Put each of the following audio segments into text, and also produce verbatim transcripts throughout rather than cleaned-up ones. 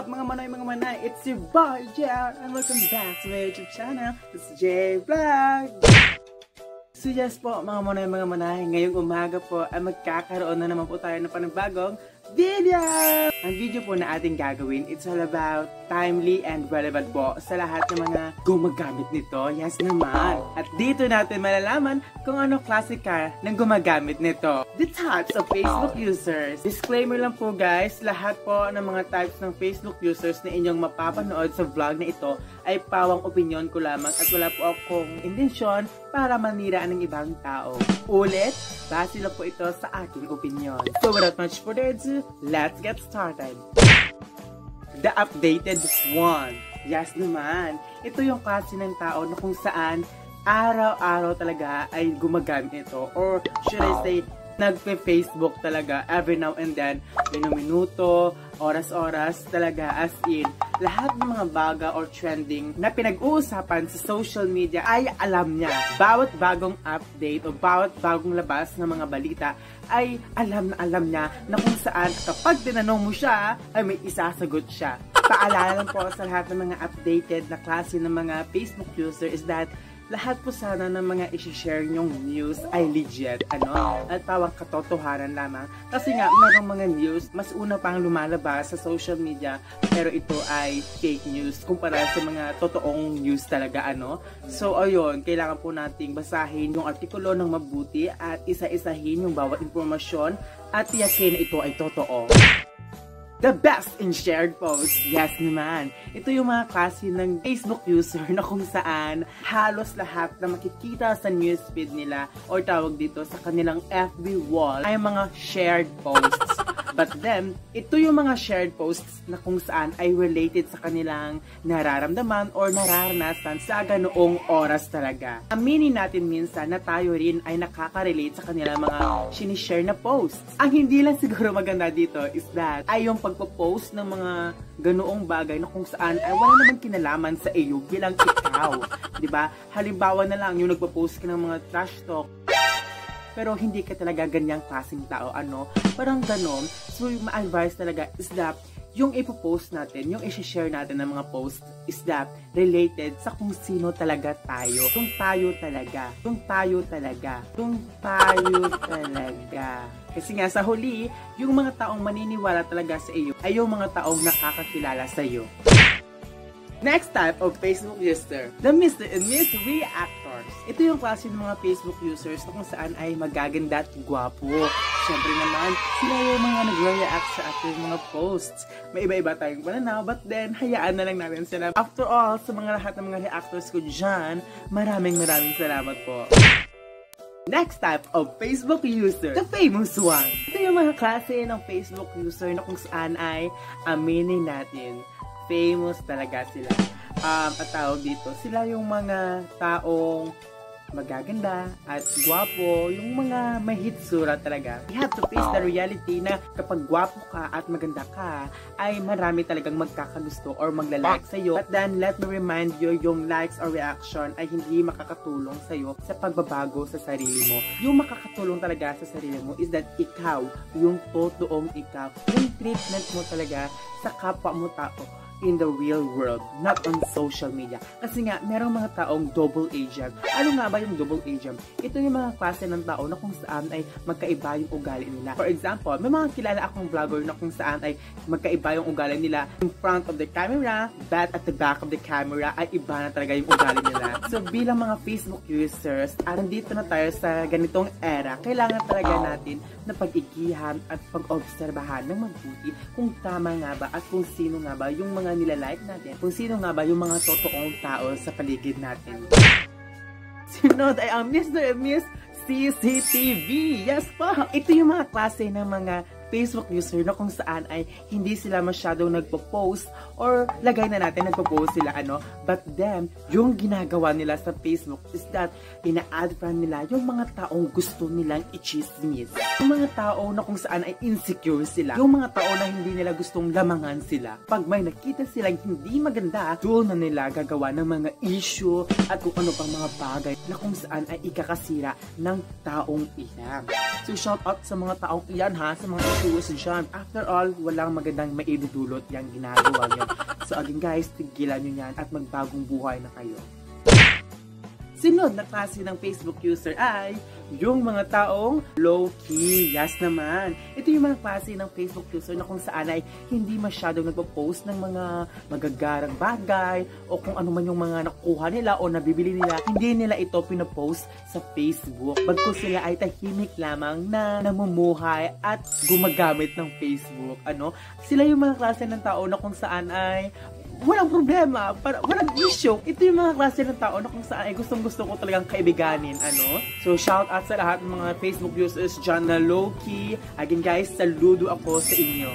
up mga manay mga manay? It's your boy J R and welcome back to my YouTube channel. It's J Vlog. So yes po mga manay mga manay, ngayong umaga po ay magkakaroon na naman po tayo ng panibagong video! Ang video po na ating gagawin, it's all about timely and relevant po sa lahat ng mga gumagamit nito. Yes naman! At dito natin malalaman kung ano klase ka ng gumagamit nito. The types of Facebook users. Disclaimer lang po guys, lahat po ng mga types ng Facebook users na inyong mapapanood sa vlog na ito ay pawang opinion ko lamang at wala po akong intensyon para manira ng ibang tao. Ulit, base lang po ito sa aking opinion. So without much further ado, let's get started. The updated one. Yes naman. Ito yung klase ng tao na kung saan araw-araw talaga ay gumagamit ito. Or should I say, nagpe-Facebook talaga every now and then. Minuto, oras-oras talaga as in. Lahat ng mga baga or trending na pinag-uusapan sa social media ay alam niya. Bawat bagong update o bawat bagong labas ng mga balita ay alam na alam niya na kung saan kapag tinanong mo siya ay may isasagot siya. Paalala lang po sa lahat ng mga updated na klase ng mga Facebook user is that lahat po sana ng mga isi-share nyong news ay legit, ano? At pawang katotohanan lamang. Kasi nga, merong mga news, mas una pang lumalabas sa social media, pero ito ay fake news kumpara sa mga totoong news talaga, ano? So, ayun, kailangan po nating basahin yung artikulo ng mabuti at isa-isahin yung bawat impormasyon at tiyakin ito ay totoo. The best in shared posts. Yes naman. Ito yung mga klase ng Facebook user na kung saan halos lahat na makikita sa newsfeed nila or tawag dito sa kanilang F B wall ay mga shared posts. But then, ito yung mga shared posts na kung saan ay related sa kanilang nararamdaman or nararanasan sa ganoong oras talaga. Aminin natin minsan na tayo rin ay nakaka-relate sa kanilang mga sinishare na posts. Ang hindi lang siguro maganda dito is that ay yung pagpo-post ng mga ganoong bagay na kung saan ay wala naman kinalaman sa iyo bilang ikaw. Diba? Halimbawa na lang yung nagpo-post ka ng mga trash talk pero hindi ka talaga ganyang klaseng tao, ano? Parang ganon. So, yung ma-advise talaga is that yung ipopost natin, yung isi-share natin ng mga post is that related sa kung sino talaga tayo. Kung tayo talaga. Kung tayo talaga. Kung tayo talaga. Kasi nga sa huli, yung mga taong maniniwala talaga sa iyo ay yung mga taong nakakakilala sa iyo. Next type of Facebook user, the Mister and Miss Reactors. Ito yung klase ng mga Facebook users na kung saan ay magaganda at gwapo. Siyempre naman, sila yung mga nag-react sa ating mga posts. May iba-iba tayong pananaw, but then, hayaan na lang natin sila. After all, sa mga lahat ng mga reactors ko dyan, maraming maraming salamat po. Next type of Facebook user, the famous one. Ito yung mga klase ng Facebook user na kung saan ay aminin natin. Famous talaga sila. Um, at tawag dito, sila yung mga taong magaganda at gwapo, yung mga may hitsura talaga. You have to face the reality na kapag gwapo ka at maganda ka, ay marami talagang magkakagusto or maglalike sa'yo. But then, let me remind you, yung likes or reaction ay hindi makakatulong sa'yo sa pagbabago sa sarili mo. Yung makakatulong talaga sa sarili mo is that ikaw, yung totoong ikaw, yung treatment mo talaga sa kapwa mo tao in the real world, not on social media. Kasi nga, merong mga taong double agent. Ano nga ba yung double agent? Ito yung mga klase ng tao na kung saan ay magkaiba yung ugali nila. For example, may mga kilala akong vlogger na kung saan ay magkaiba yung ugali nila in front of the camera, but at the back of the camera ay iba na talaga yung ugali nila. So, bilang mga Facebook users, at nandito na tayo sa ganitong era, kailangan talaga natin na pag-igihan at pag-obserbahan ng mabuti kung tama nga ba at kung sino nga ba yung mga nilalike natin, kung sino nga ba yung mga totoong tao sa paligid natin. Sunod ay ang Mister and Miss C C T V. Yes po! Ito yung mga klase ng mga Facebook user na kung saan ay hindi sila masyadong nagpo-post or lagay na natin nagpo-post sila ano, but then yung ginagawa nila sa Facebook is that ina-add friend nila yung mga taong gusto nilang i-chismis, yung mga tao na kung saan ay insecure sila, yung mga tao na hindi nila gustong lamangan sila. Pag may nakita silang hindi maganda, doon na nila gagawa ng mga issue at kung ano pang mga bagay na kung saan ay ikakasira ng taong iyan. So shout out sa mga taong iyan ha, sa mga choose dyan. After all, walang magandang maidudulot yung ginagawa nyo. So again guys, tigilan nyo yan at magbagong buhay na kayo. Sunod na klase ng Facebook user ay yung mga taong low-key. Yes naman. Ito yung mga klase ng Facebook user na kung saan ay hindi masyadong nagpo-post ng mga magagarang bagay o kung ano man yung mga nakuha nila o nabibili nila. Hindi nila ito pinopost sa Facebook. Bagkus sila ay tahimik lamang na namumuhay at gumagamit ng Facebook. Ano? Sila yung mga klase ng tao na kung saan ay walang problema, para, walang issue. Ito yung mga klase ng tao na kung saan ay gustong-gusto ko talagang kaibiganin, ano? So, shout out sa lahat ng mga Facebook users dyan na low-key. Again guys, saludo ako sa inyo.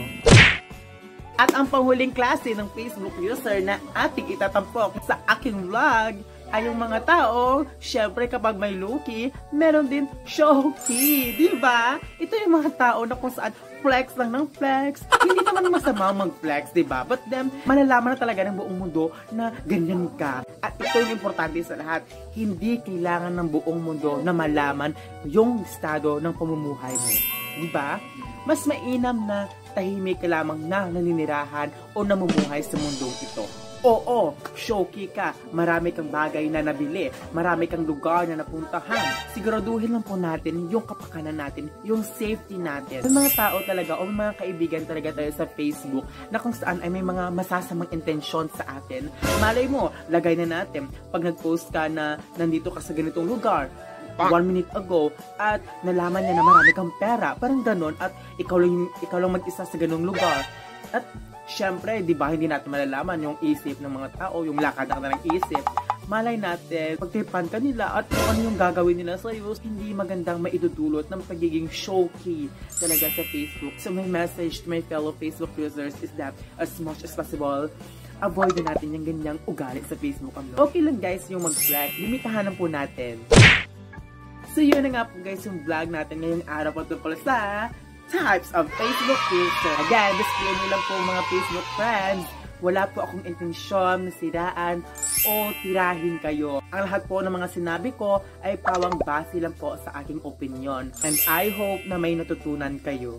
At ang panghuling klase ng Facebook user na ating itatampok sa aking vlog ay yung mga tao, syempre kapag may low-key, meron din show-key, di ba? Ito yung mga tao na kung saan flex lang ng flex. Hindi naman masama mag-flex, di ba? But then, malalaman na talaga ng buong mundo na ganyan ka. At ito yung importante sa lahat. Hindi kailangan ng buong mundo na malaman yung estado ng pamumuhay mo. Di ba? Mas mainam na tahimik ka lamang na naninirahan o namumuhay sa mundong ito. Oo, showkey ka. Marami kang bagay na nabili. Marami kang lugar na napuntahan. Siguraduhin lang po natin yung kapakanan natin, yung safety natin. May mga tao talaga o may mga kaibigan talaga tayo sa Facebook na kung saan ay may mga masasamang intensyon sa atin. Malay mo, lagay na natin. Pag nag-post ka na nandito ka sa ganitong lugar, one minute ago, at nalaman niya na marami kang pera. Parang ganon, at ikaw lang, ikaw lang mag-isa sa ganong lugar. At syempre, di ba, hindi natin malalaman yung isip ng mga tao, yung lakad ng kanilang isip. Malay natin, pagtipan ka nila at kung ano yung gagawin nila sa'yo, hindi magandang maidudulot ng pagiging showkey talaga sa Facebook. So my message to my fellow Facebook users is that as much as possible, avoid na natin yung ganyang ugali sa Facebook. Okay lang guys yung mag-flag, limitahan po natin. So yun na nga po guys yung vlog natin ngayong araw po ito pala sa types of Facebook user. Again, disclaimer lang po mga Facebook friends. Wala po akong intensyon na siraan o tirahin kayo. Ang lahat po ng mga sinabi ko ay pawang base lang po sa aking opinion. And I hope na may natutunan kayo.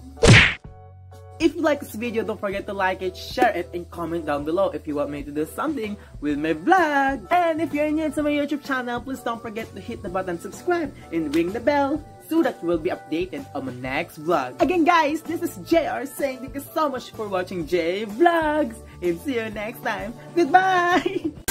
If you like this video, don't forget to like it, share it, and comment down below if you want me to do something with my vlog. And if you're new to my YouTube channel, please don't forget to hit the button subscribe and ring the bell so that you will be updated on my next vlog. Again guys, this is J R saying thank you so much for watching J Vlogs and see you next time. Goodbye!